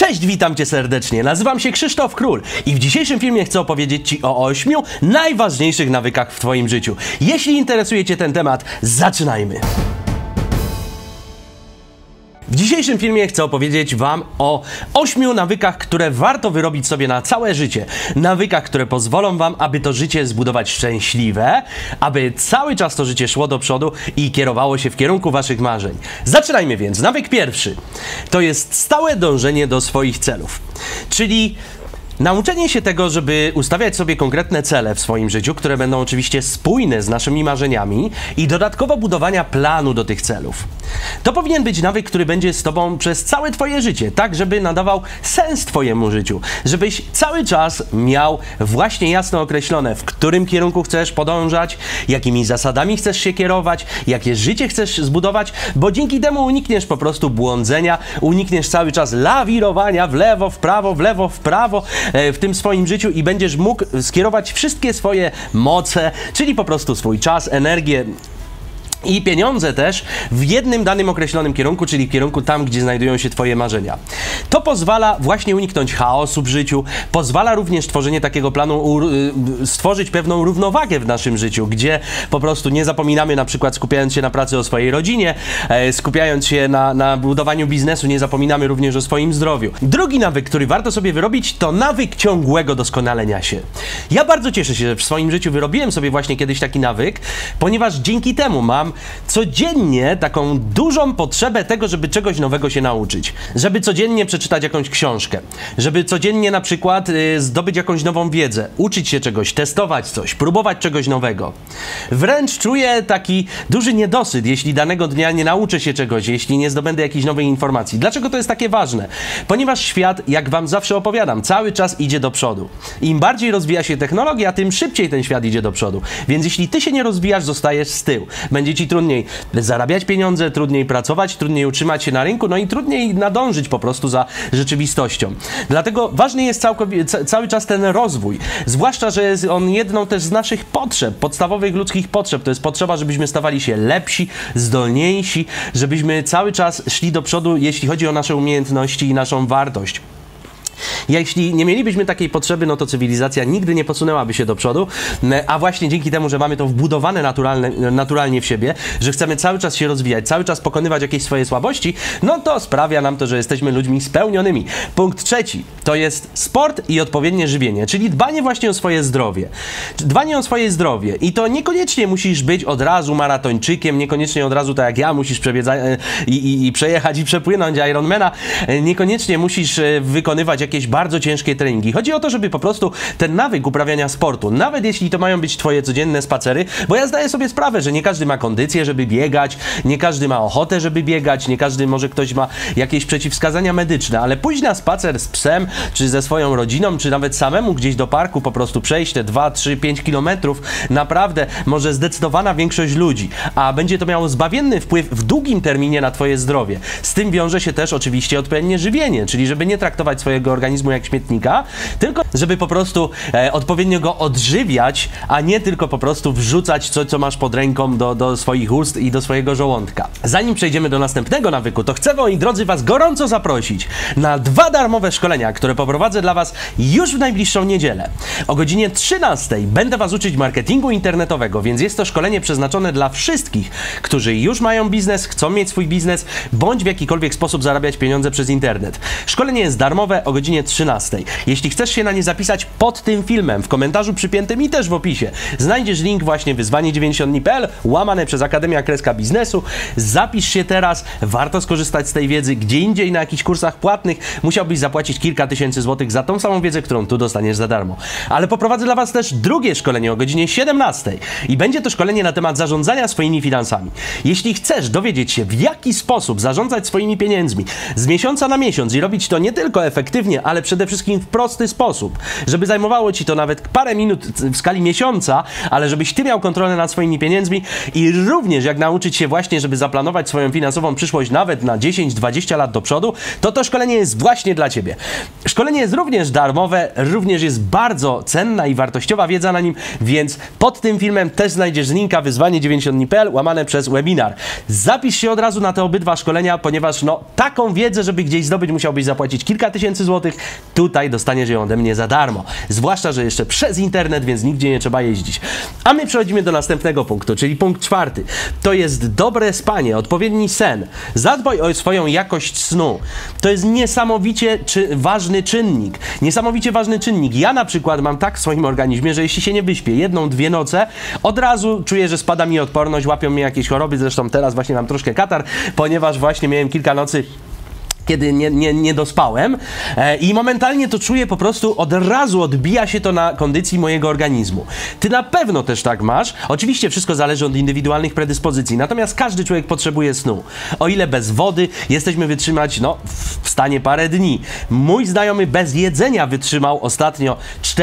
Cześć, witam Cię serdecznie, nazywam się Krzysztof Król i w dzisiejszym filmie chcę opowiedzieć Ci o 8 najważniejszych nawykach w Twoim życiu. Jeśli interesuje Cię ten temat, zaczynajmy! W dzisiejszym filmie chcę opowiedzieć Wam o 8 nawykach, które warto wyrobić sobie na całe życie. Nawykach, które pozwolą Wam, aby to życie zbudować szczęśliwe, aby cały czas to życie szło do przodu i kierowało się w kierunku Waszych marzeń. Zaczynajmy więc. Nawyk pierwszy to jest stałe dążenie do swoich celów, czyli nauczenie się tego, żeby ustawiać sobie konkretne cele w swoim życiu, które będą oczywiście spójne z naszymi marzeniami i dodatkowo budowania planu do tych celów. To powinien być nawyk, który będzie z Tobą przez całe Twoje życie, tak żeby nadawał sens Twojemu życiu, żebyś cały czas miał właśnie jasno określone, w którym kierunku chcesz podążać, jakimi zasadami chcesz się kierować, jakie życie chcesz zbudować, bo dzięki temu unikniesz po prostu błądzenia, unikniesz cały czas lawirowania w lewo, w prawo, w tym swoim życiu i będziesz mógł skierować wszystkie swoje moce, czyli po prostu swój czas, energię i pieniądze też w jednym danym określonym kierunku, czyli w kierunku tam, gdzie znajdują się Twoje marzenia. To pozwala właśnie uniknąć chaosu w życiu, pozwala również tworzenie takiego planu, stworzyć pewną równowagę w naszym życiu, gdzie po prostu nie zapominamy, na przykład skupiając się na pracy o swojej rodzinie, skupiając się na budowaniu biznesu, nie zapominamy również o swoim zdrowiu. Drugi nawyk, który warto sobie wyrobić, to nawyk ciągłego doskonalenia się. Ja bardzo cieszę się, że w swoim życiu wyrobiłem sobie właśnie kiedyś taki nawyk, ponieważ dzięki temu mam codziennie taką dużą potrzebę tego, żeby czegoś nowego się nauczyć. Żeby codziennie przeczytać jakąś książkę. Żeby codziennie na przykład zdobyć jakąś nową wiedzę. Uczyć się czegoś, testować coś, próbować czegoś nowego. Wręcz czuję taki duży niedosyt, jeśli danego dnia nie nauczę się czegoś, jeśli nie zdobędę jakiejś nowej informacji. Dlaczego to jest takie ważne? Ponieważ świat, jak Wam zawsze opowiadam, cały czas idzie do przodu. Im bardziej rozwija się technologia, tym szybciej ten świat idzie do przodu. Więc jeśli Ty się nie rozwijasz, zostajesz z tyłu. Będzie Ci trudniej zarabiać pieniądze, trudniej pracować, trudniej utrzymać się na rynku, no i trudniej nadążyć po prostu za rzeczywistością. Dlatego ważny jest cały czas ten rozwój. Zwłaszcza, że jest on jedną też z naszych potrzeb, podstawowych ludzkich potrzeb. To jest potrzeba, żebyśmy stawali się lepsi, zdolniejsi, żebyśmy cały czas szli do przodu, jeśli chodzi o nasze umiejętności i naszą wartość. Jeśli nie mielibyśmy takiej potrzeby, no to cywilizacja nigdy nie posunęłaby się do przodu, a właśnie dzięki temu, że mamy to wbudowane naturalnie w siebie, że chcemy cały czas się rozwijać, cały czas pokonywać jakieś swoje słabości, no to sprawia nam to, że jesteśmy ludźmi spełnionymi. Punkt trzeci to jest sport i odpowiednie żywienie, czyli dbanie właśnie o swoje zdrowie. Dbanie o swoje zdrowie i to niekoniecznie musisz być od razu maratończykiem, niekoniecznie od razu tak jak ja musisz przejechać i przepłynąć Ironmana, niekoniecznie musisz wykonywać jakieś bardzo ciężkie treningi. Chodzi o to, żeby po prostu ten nawyk uprawiania sportu, nawet jeśli to mają być Twoje codzienne spacery, bo ja zdaję sobie sprawę, że nie każdy ma kondycję, żeby biegać, nie każdy ma ochotę, żeby biegać, nie każdy, może ktoś ma jakieś przeciwwskazania medyczne, ale pójść na spacer z psem, czy ze swoją rodziną, czy nawet samemu gdzieś do parku, po prostu przejść te 2, 3, 5 kilometrów, naprawdę może zdecydowana większość ludzi, a będzie to miało zbawienny wpływ w długim terminie na Twoje zdrowie. Z tym wiąże się też oczywiście odpowiednie żywienie, czyli żeby nie traktować swojego organizmu jak śmietnika, tylko żeby po prostu odpowiednio go odżywiać, a nie tylko po prostu wrzucać coś, co masz pod ręką do swoich ust i do swojego żołądka. Zanim przejdziemy do następnego nawyku, to chcę, moi drodzy, Was gorąco zaprosić na 2 darmowe szkolenia, które poprowadzę dla Was już w najbliższą niedzielę. O godzinie 13 będę Was uczyć marketingu internetowego, więc jest to szkolenie przeznaczone dla wszystkich, którzy już mają biznes, chcą mieć swój biznes, bądź w jakikolwiek sposób zarabiać pieniądze przez internet. Szkolenie jest darmowe o godzinie 13. Jeśli chcesz się na nie zapisać pod tym filmem, w komentarzu przypiętym i też w opisie, znajdziesz link właśnie wyzwanie90dni.pl /Akademia-biznesu. Zapisz się teraz, warto skorzystać z tej wiedzy. Gdzie indziej na jakichś kursach płatnych musiałbyś zapłacić kilka tysięcy złotych za tą samą wiedzę, którą tu dostaniesz za darmo. Ale poprowadzę dla Was też drugie szkolenie o godzinie 17 i będzie to szkolenie na temat zarządzania swoimi finansami. Jeśli chcesz dowiedzieć się, w jaki sposób zarządzać swoimi pieniędzmi z miesiąca na miesiąc i robić to nie tylko efektywnie, ale przede wszystkim w prosty sposób, żeby zajmowało ci to nawet parę minut w skali miesiąca, ale żebyś ty miał kontrolę nad swoimi pieniędzmi i również jak nauczyć się właśnie, żeby zaplanować swoją finansową przyszłość nawet na 10-20 lat do przodu, to szkolenie jest właśnie dla ciebie. Szkolenie jest również darmowe, również jest bardzo cenna i wartościowa wiedza na nim, więc pod tym filmem też znajdziesz linka wyzwanie90dni.pl /webinar. Zapisz się od razu na te obydwa szkolenia, ponieważ no taką wiedzę, żeby gdzieś zdobyć, musiałbyś zapłacić kilka tysięcy złotych. Tutaj dostaniesz ją ode mnie za darmo. Zwłaszcza, że jeszcze przez internet, więc nigdzie nie trzeba jeździć. A my przechodzimy do następnego punktu, czyli punkt czwarty. To jest dobre spanie, odpowiedni sen. Zadbaj o swoją jakość snu. To jest niesamowicie ważny czynnik. Niesamowicie ważny czynnik. Ja na przykład mam tak w swoim organizmie, że jeśli się nie wyśpię 1-2 noce, od razu czuję, że spada mi odporność, łapią mnie jakieś choroby. Zresztą teraz właśnie mam troszkę katar, ponieważ właśnie miałem kilka nocy, kiedy nie dospałem i momentalnie to czuję, po prostu od razu odbija się to na kondycji mojego organizmu. Ty na pewno też tak masz. Oczywiście wszystko zależy od indywidualnych predyspozycji, natomiast każdy człowiek potrzebuje snu. O ile bez wody jesteśmy wytrzymać, no, w stanie parę dni. Mój znajomy bez jedzenia wytrzymał ostatnio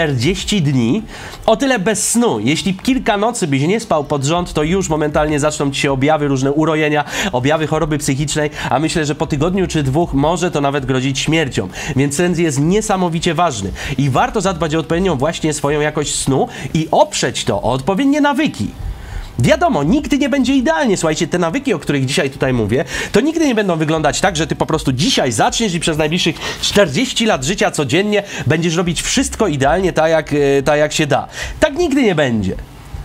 40 dni, o tyle bez snu. Jeśli kilka nocy byś nie spał pod rząd, to już momentalnie zaczną ci się objawy, różne urojenia, objawy choroby psychicznej, a myślę, że po tygodniu czy dwóch może to nawet grozić śmiercią. Więc sen jest niesamowicie ważny i warto zadbać o odpowiednią właśnie swoją jakość snu i oprzeć to o odpowiednie nawyki. Wiadomo, nigdy nie będzie idealnie. Słuchajcie, te nawyki, o których dzisiaj tutaj mówię, to nigdy nie będą wyglądać tak, że ty po prostu dzisiaj zaczniesz i przez najbliższych 40 lat życia codziennie będziesz robić wszystko idealnie tak jak się da. Tak nigdy nie będzie.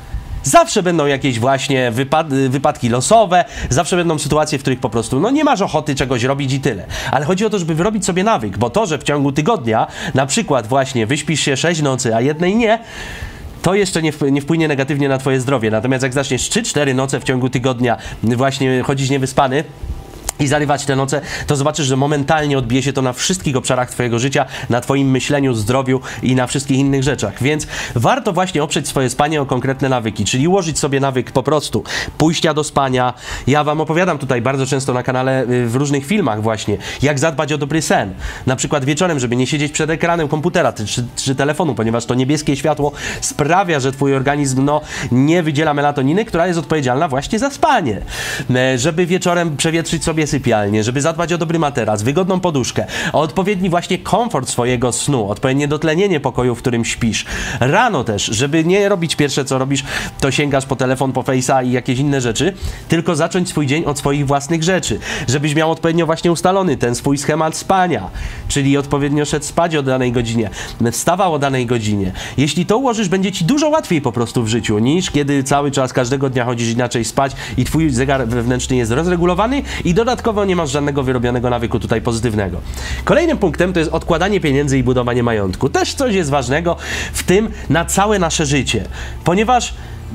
Zawsze będą jakieś właśnie wypadki losowe, zawsze będą sytuacje, w których po prostu no nie masz ochoty czegoś robić i tyle. Ale chodzi o to, żeby wyrobić sobie nawyk, bo to, że w ciągu tygodnia na przykład właśnie wyśpisz się 6 nocy, a jednej nie, to jeszcze nie wpłynie negatywnie na twoje zdrowie. Natomiast jak zaczniesz 3-4 noce w ciągu tygodnia właśnie chodzić niewyspany i zarywać te noce, to zobaczysz, że momentalnie odbije się to na wszystkich obszarach twojego życia, na twoim myśleniu, zdrowiu i na wszystkich innych rzeczach. Więc warto właśnie oprzeć swoje spanie o konkretne nawyki, czyli ułożyć sobie nawyk po prostu pójścia do spania. Ja wam opowiadam tutaj bardzo często na kanale w różnych filmach właśnie, jak zadbać o dobry sen. Na przykład wieczorem, żeby nie siedzieć przed ekranem komputera czy telefonu, ponieważ to niebieskie światło sprawia, że twój organizm nie wydziela melatoniny, która jest odpowiedzialna właśnie za spanie. Żeby wieczorem przewietrzyć sobie sypialnię, żeby zadbać o dobry materac, wygodną poduszkę, o odpowiedni właśnie komfort swojego snu, odpowiednie dotlenienie pokoju, w którym śpisz. Rano też, żeby nie robić pierwsze co robisz, to sięgasz po telefon, po Face'a i jakieś inne rzeczy, tylko zacząć swój dzień od swoich własnych rzeczy. Żebyś miał odpowiednio właśnie ustalony ten swój schemat spania, czyli odpowiednio szedł spać o danej godzinie, wstawał o danej godzinie. Jeśli to ułożysz, będzie ci dużo łatwiej po prostu w życiu, niż kiedy cały czas, każdego dnia chodzisz inaczej spać i twój zegar wewnętrzny jest rozregulowany i dodatkowo nie masz żadnego wyrobionego nawyku tutaj pozytywnego. Kolejnym punktem to jest odkładanie pieniędzy i budowanie majątku. Też coś jest ważnego w tym na całe nasze życie, ponieważ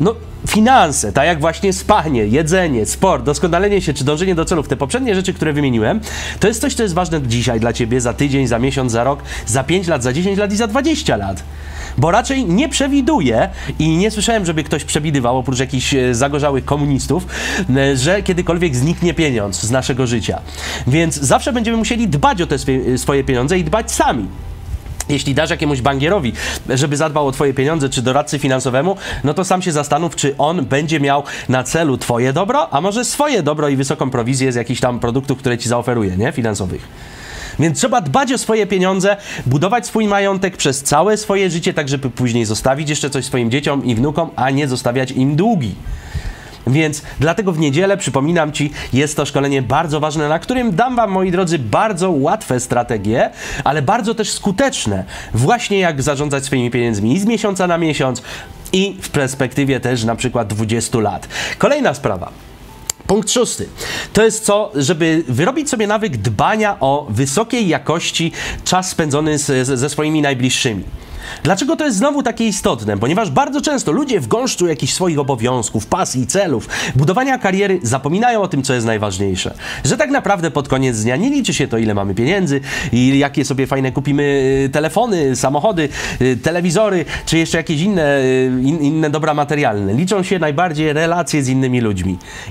finanse, tak jak właśnie spanie, jedzenie, sport, doskonalenie się czy dążenie do celów, te poprzednie rzeczy, które wymieniłem, to jest coś, co jest ważne dzisiaj dla ciebie, za tydzień, za miesiąc, za rok, za 5 lat, za 10 lat i za 20 lat. Bo raczej nie przewiduję i nie słyszałem, żeby ktoś przewidywał, oprócz jakichś zagorzałych komunistów, że kiedykolwiek zniknie pieniądz z naszego życia. Więc zawsze będziemy musieli dbać o te swoje pieniądze i dbać sami. Jeśli dasz jakiemuś bankierowi, żeby zadbał o twoje pieniądze, czy doradcy finansowemu, no to sam się zastanów, czy on będzie miał na celu twoje dobro, a może swoje dobro i wysoką prowizję z jakichś tam produktów, które ci zaoferuje, nie? Finansowych. Więc trzeba dbać o swoje pieniądze, budować swój majątek przez całe swoje życie, tak żeby później zostawić jeszcze coś swoim dzieciom i wnukom, a nie zostawiać im długi. Więc dlatego w niedzielę, przypominam ci, jest to szkolenie bardzo ważne, na którym dam wam, moi drodzy, bardzo łatwe strategie, ale bardzo też skuteczne, właśnie jak zarządzać swoimi pieniędzmi i z miesiąca na miesiąc i w perspektywie też na przykład 20 lat. Kolejna sprawa. Punkt 6. To jest żeby wyrobić sobie nawyk dbania o wysokiej jakości czas spędzony ze swoimi najbliższymi. Dlaczego to jest znowu takie istotne? Ponieważ bardzo często ludzie w gąszczu jakichś swoich obowiązków, pasji, celów, budowania kariery zapominają o tym, co jest najważniejsze. Że tak naprawdę pod koniec dnia nie liczy się to, ile mamy pieniędzy i jakie sobie fajne kupimy telefony, samochody, telewizory, czy jeszcze jakieś inne dobra materialne. Liczą się najbardziej relacje z innymi ludźmi. I to relacje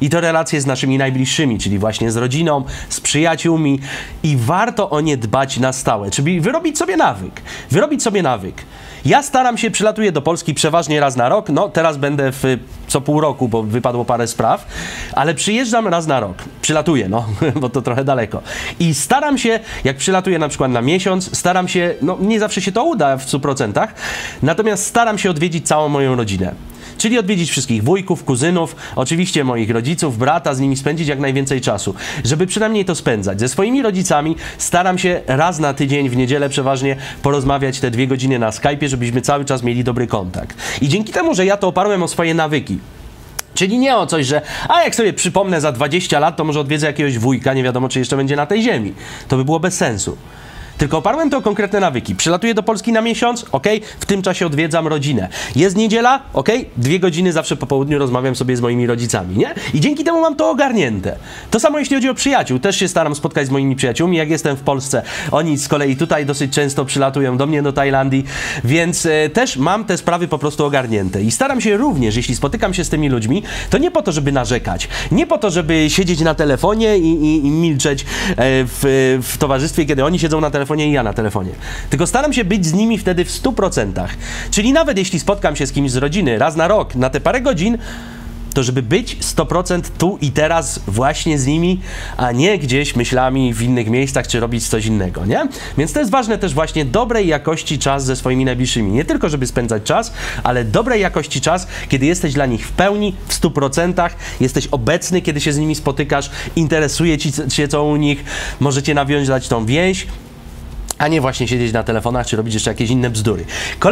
relacje z naszymi najbliższymi, czyli właśnie z rodziną, z przyjaciółmi i warto o nie dbać na stałe, czyli wyrobić sobie nawyk. Wyrobić sobie nawyk. Ja staram się, przylatuję do Polski przeważnie raz na rok, no teraz będę co pół roku, bo wypadło parę spraw, ale przyjeżdżam raz na rok, przylatuję, no, bo to trochę daleko. I staram się, jak przylatuję na przykład na miesiąc, staram się, no nie zawsze się to uda w 100%, natomiast staram się odwiedzić całą moją rodzinę. Czyli odwiedzić wszystkich wujków, kuzynów, oczywiście moich rodziców, brata, z nimi spędzić jak najwięcej czasu, żeby przynajmniej to spędzać. Ze swoimi rodzicami staram się raz na tydzień, w niedzielę przeważnie, porozmawiać te 2 godziny na Skype'ie, żebyśmy cały czas mieli dobry kontakt. I dzięki temu, że ja to oparłem o swoje nawyki, czyli nie o coś, że jak sobie przypomnę za 20 lat, to może odwiedzę jakiegoś wujka, nie wiadomo, czy jeszcze będzie na tej ziemi. To by było bez sensu. Tylko oparłem to o konkretne nawyki. Przylatuję do Polski na miesiąc, w tym czasie odwiedzam rodzinę. Jest niedziela, 2 godziny zawsze po południu rozmawiam sobie z moimi rodzicami, nie? I dzięki temu mam to ogarnięte. To samo jeśli chodzi o przyjaciół. Też się staram spotkać z moimi przyjaciółmi, jak jestem w Polsce. Oni z kolei tutaj dosyć często przylatują do mnie do Tajlandii, więc też mam te sprawy po prostu ogarnięte. I staram się również, jeśli spotykam się z tymi ludźmi, to nie po to, żeby narzekać, nie po to, żeby siedzieć na telefonie i milczeć w towarzystwie, kiedy oni siedzą na telefonie i ja na telefonie. Tylko staram się być z nimi wtedy w 100%. Czyli nawet jeśli spotkam się z kimś z rodziny raz na rok, na te parę godzin, to żeby być 100% tu i teraz właśnie z nimi, a nie gdzieś myślami w innych miejscach, czy robić coś innego, nie? Więc to jest ważne też właśnie dobrej jakości czas ze swoimi najbliższymi. Nie tylko, żeby spędzać czas, ale dobrej jakości czas, kiedy jesteś dla nich w pełni, w 100%, jesteś obecny, kiedy się z nimi spotykasz, interesuje cię co u nich, możecie nawiązać tą więź, a nie właśnie siedzieć na telefonach, czy robić jeszcze jakieś inne bzdury.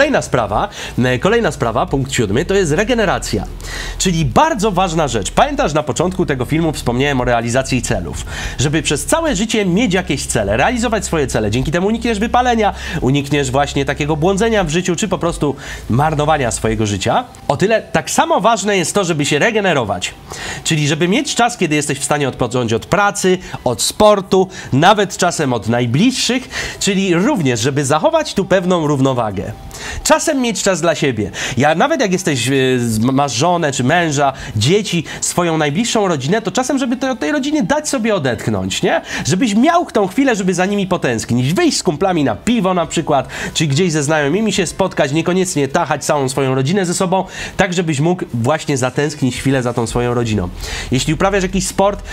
Kolejna sprawa, punkt 7, to jest regeneracja. Czyli bardzo ważna rzecz. Pamiętasz, na początku tego filmu wspomniałem o realizacji celów. Żeby przez całe życie mieć jakieś cele, realizować swoje cele. Dzięki temu unikniesz wypalenia, unikniesz właśnie takiego błądzenia w życiu, czy po prostu marnowania swojego życia. O tyle tak samo ważne jest to, żeby się regenerować. Czyli żeby mieć czas, kiedy jesteś w stanie odpocząć od pracy, od sportu, nawet czasem od najbliższych, czyli również, żeby zachować tu pewną równowagę. Czasem mieć czas dla siebie. Nawet jak masz żonę czy męża, dzieci, swoją najbliższą rodzinę, to czasem, żeby tej rodzinie dać sobie odetchnąć, nie? Żebyś miał tą chwilę, żeby za nimi potęsknić. Wyjść z kumplami na piwo na przykład, czy gdzieś ze znajomymi się spotkać, niekoniecznie tachać całą swoją rodzinę ze sobą, tak żebyś mógł właśnie zatęsknić chwilę za tą swoją rodziną. Jeśli uprawiasz jakiś sport,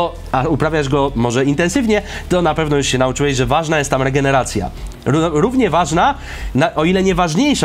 a uprawiasz go może intensywnie, to na pewno już się nauczyłeś, że ważna jest tam regeneracja. Równie ważna, o ile nie ważniejsza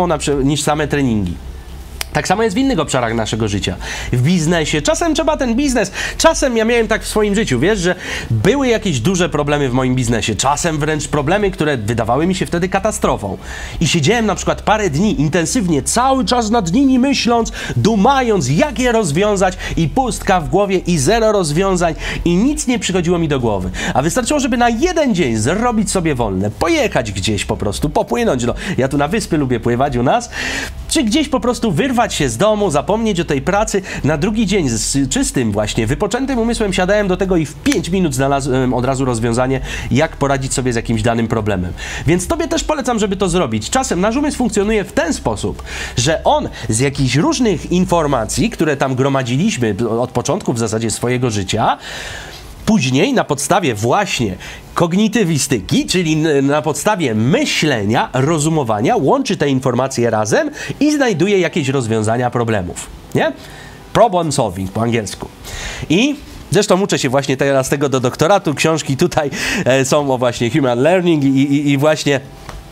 niż same treningi. Tak samo jest w innych obszarach naszego życia. W biznesie. Czasem trzeba ten biznes. Czasem ja miałem tak w swoim życiu, wiesz, że były jakieś duże problemy w moim biznesie. Czasem wręcz problemy, które wydawały mi się wtedy katastrofą. I siedziałem na przykład parę dni intensywnie, cały czas nad nimi myśląc, dumając, jak je rozwiązać i pustka w głowie i zero rozwiązań i nic nie przychodziło mi do głowy. A wystarczyło, żeby na jeden dzień zrobić sobie wolne, pojechać gdzieś po prostu, popłynąć. No, ja tu na wyspy lubię pływać u nas. Czy gdzieś po prostu wyrwać się z domu, zapomnieć o tej pracy. Na drugi dzień z czystym właśnie, wypoczętym umysłem siadałem do tego i w 5 minut znalazłem od razu rozwiązanie, jak poradzić sobie z jakimś danym problemem. Więc tobie też polecam, żeby to zrobić. Czasem nasz umysł funkcjonuje w ten sposób, że on z jakichś różnych informacji, które tam gromadziliśmy od początku w zasadzie swojego życia, później na podstawie właśnie kognitywistyki, czyli na podstawie myślenia, rozumowania, łączy te informacje razem i znajduje jakieś rozwiązania problemów. Nie? Problem solving po angielsku. I zresztą uczę się właśnie teraz tego do doktoratu. Książki tutaj są o właśnie human learning i właśnie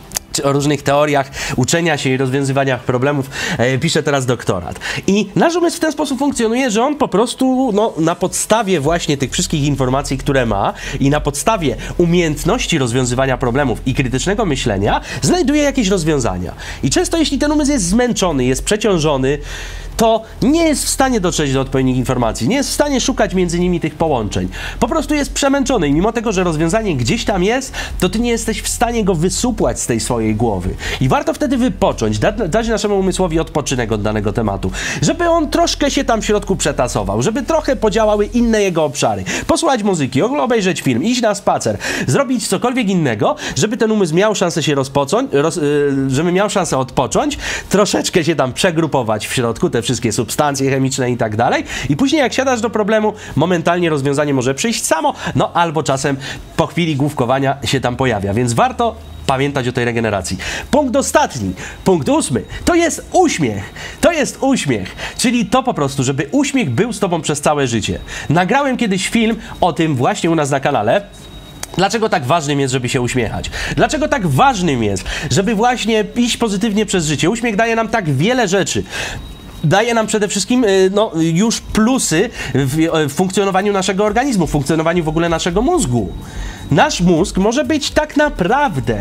o różnych teoriach uczenia się i rozwiązywania problemów piszę teraz doktorat. I nasz umysł w ten sposób funkcjonuje, że on po prostu na podstawie właśnie tych wszystkich informacji, które ma i na podstawie umiejętności rozwiązywania problemów i krytycznego myślenia znajduje jakieś rozwiązania. I często jeśli ten umysł jest zmęczony, jest przeciążony, to nie jest w stanie dotrzeć do odpowiednich informacji, nie jest w stanie szukać między nimi tych połączeń. Po prostu jest przemęczony i mimo tego, że rozwiązanie gdzieś tam jest, to ty nie jesteś w stanie go wysupłać z tej swojej głowy. I warto wtedy wypocząć, dać naszemu umysłowi odpoczynek od danego tematu, żeby on troszkę się tam w środku przetasował, żeby trochę podziałały inne jego obszary. Posłuchać muzyki, obejrzeć film, iść na spacer, zrobić cokolwiek innego, żeby ten umysł miał szansę się żeby miał szansę odpocząć, troszeczkę się tam przegrupować w środku, te wszystkie substancje chemiczne i tak dalej. I później jak siadasz do problemu, momentalnie rozwiązanie może przyjść samo, no albo czasem po chwili główkowania się tam pojawia, więc warto pamiętać o tej regeneracji. Punkt ostatni, punkt 8, to jest uśmiech. To jest uśmiech, czyli to po prostu, żeby uśmiech był z tobą przez całe życie. Nagrałem kiedyś film o tym właśnie u nas na kanale. Dlaczego tak ważnym jest, żeby się uśmiechać? Dlaczego tak ważnym jest, żeby właśnie iść pozytywnie przez życie? Uśmiech daje nam tak wiele rzeczy. Daje nam przede wszystkim no, już plusy w funkcjonowaniu naszego organizmu, w funkcjonowaniu w ogóle naszego mózgu. Nasz mózg może być tak naprawdę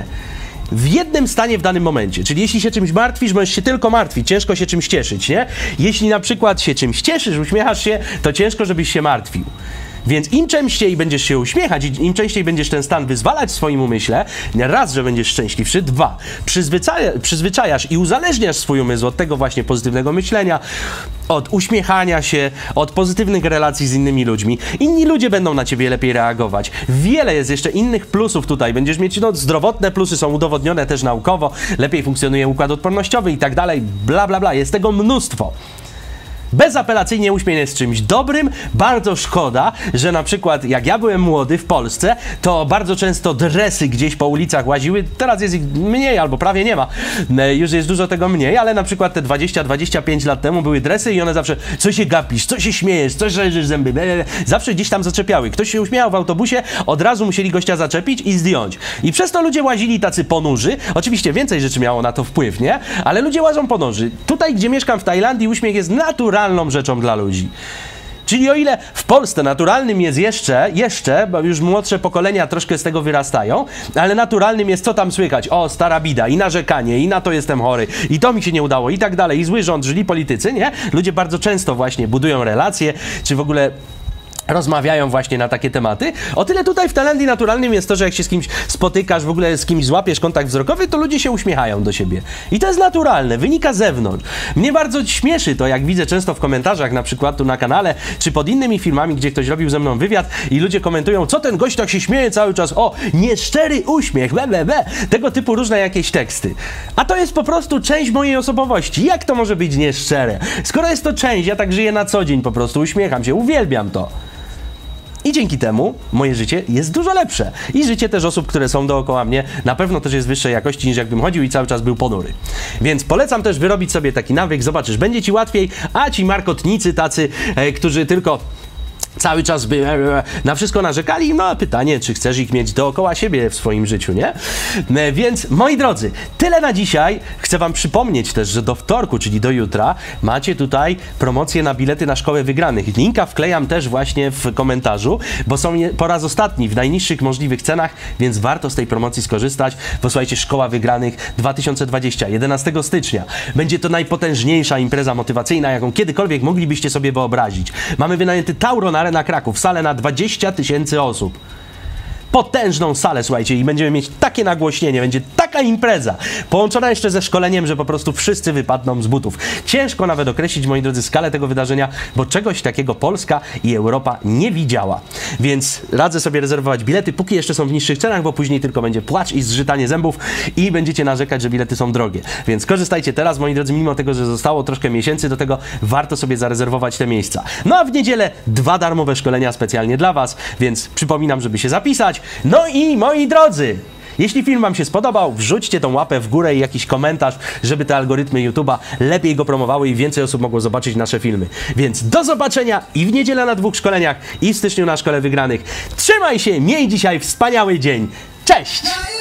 w jednym stanie w danym momencie. Czyli jeśli się czymś martwisz, możesz się tylko martwić, ciężko się czymś cieszyć, nie? Jeśli na przykład się czymś cieszysz, uśmiechasz się, to ciężko, żebyś się martwił. Więc im częściej będziesz się uśmiechać, im częściej będziesz ten stan wyzwalać w swoim umyśle, raz, że będziesz szczęśliwszy, dwa, przyzwyczajasz i uzależniasz swój umysł od tego właśnie pozytywnego myślenia, od uśmiechania się, od pozytywnych relacji z innymi ludźmi. Inni ludzie będą na ciebie lepiej reagować. Wiele jest jeszcze innych plusów tutaj. Będziesz mieć, no, zdrowotne plusy są udowodnione też naukowo, lepiej funkcjonuje układ odpornościowy i tak dalej, bla, bla, bla. Jest tego mnóstwo. Bezapelacyjnie uśmiech jest czymś dobrym. Bardzo szkoda, że na przykład jak ja byłem młody w Polsce, to bardzo często dresy gdzieś po ulicach łaziły. Teraz jest ich mniej albo prawie nie ma. Już jest dużo tego mniej, ale na przykład te 20-25 lat temu były dresy i one zawsze, co się gapisz, co się śmiejesz, co rzeżysz zęby, zawsze gdzieś tam zaczepiały. Ktoś się uśmiechał w autobusie, od razu musieli gościa zaczepić i zdjąć. I przez to ludzie łazili tacy ponurzy. Oczywiście więcej rzeczy miało na to wpływ, nie? Ale ludzie łażą ponurzy. Tutaj, gdzie mieszkam w Tajlandii, uśmiech jest naturalną rzeczą dla ludzi. Czyli o ile w Polsce naturalnym jest jeszcze, bo już młodsze pokolenia troszkę z tego wyrastają, ale naturalnym jest, co tam słychać? O, stara bida, i narzekanie, i na to jestem chory, i to mi się nie udało, i tak dalej, i zły rząd, źli politycy, nie? Ludzie bardzo często właśnie budują relacje, czy w ogóle rozmawiają właśnie na takie tematy. O tyle tutaj w Tajlandii naturalnym jest to, że jak się z kimś spotykasz, w ogóle z kimś złapiesz kontakt wzrokowy, to ludzie się uśmiechają do siebie. I to jest naturalne, wynika z zewnątrz. Mnie bardzo śmieszy to, jak widzę często w komentarzach, na przykład tu na kanale, czy pod innymi filmami, gdzie ktoś robił ze mną wywiad i ludzie komentują, co ten gość tak się śmieje cały czas, o, nieszczery uśmiech, tego typu różne jakieś teksty. A to jest po prostu część mojej osobowości. Jak to może być nieszczere? Skoro jest to część, ja tak żyję na co dzień po prostu, uśmiecham się, uwielbiam to. I dzięki temu moje życie jest dużo lepsze. I życie też osób, które są dookoła mnie, na pewno też jest wyższej jakości, niż jakbym chodził i cały czas był ponury. Więc polecam też wyrobić sobie taki nawyk, zobaczysz, będzie ci łatwiej, a ci markotnicy tacy, którzy tylko cały czas by na wszystko narzekali, no pytanie, czy chcesz ich mieć dookoła siebie w swoim życiu, nie? Więc, moi drodzy, tyle na dzisiaj. Chcę wam przypomnieć też, że do wtorku, czyli do jutra, macie tutaj promocję na bilety na Szkołę Wygranych. Linka wklejam też właśnie w komentarzu, bo są po raz ostatni w najniższych możliwych cenach, więc warto z tej promocji skorzystać. Posłuchajcie, Szkoła Wygranych 2020, 11 stycznia. Będzie to najpotężniejsza impreza motywacyjna, jaką kiedykolwiek moglibyście sobie wyobrazić. Mamy wynajęty Tauron Arena Kraków, salę na 20 000 osób. Potężną salę, słuchajcie, i będziemy mieć takie nagłośnienie, będzie taka impreza, połączona jeszcze ze szkoleniem, że po prostu wszyscy wypadną z butów. Ciężko nawet określić, moi drodzy, skalę tego wydarzenia, bo czegoś takiego Polska i Europa nie widziała. Więc radzę sobie rezerwować bilety, póki jeszcze są w niższych cenach, bo później tylko będzie płacz i zgrzytanie zębów i będziecie narzekać, że bilety są drogie. Więc korzystajcie teraz, moi drodzy, mimo tego, że zostało troszkę miesięcy do tego, warto sobie zarezerwować te miejsca. No a w niedzielę 2 darmowe szkolenia specjalnie dla was, więc przypominam, żeby się zapisać. No i moi drodzy, jeśli film wam się spodobał, wrzućcie tą łapę w górę i jakiś komentarz, żeby te algorytmy YouTube'a lepiej go promowały i więcej osób mogło zobaczyć nasze filmy. Więc do zobaczenia i w niedzielę na 2 szkoleniach i w styczniu na Szkole Wygranych. Trzymaj się, miej dzisiaj wspaniały dzień. Cześć!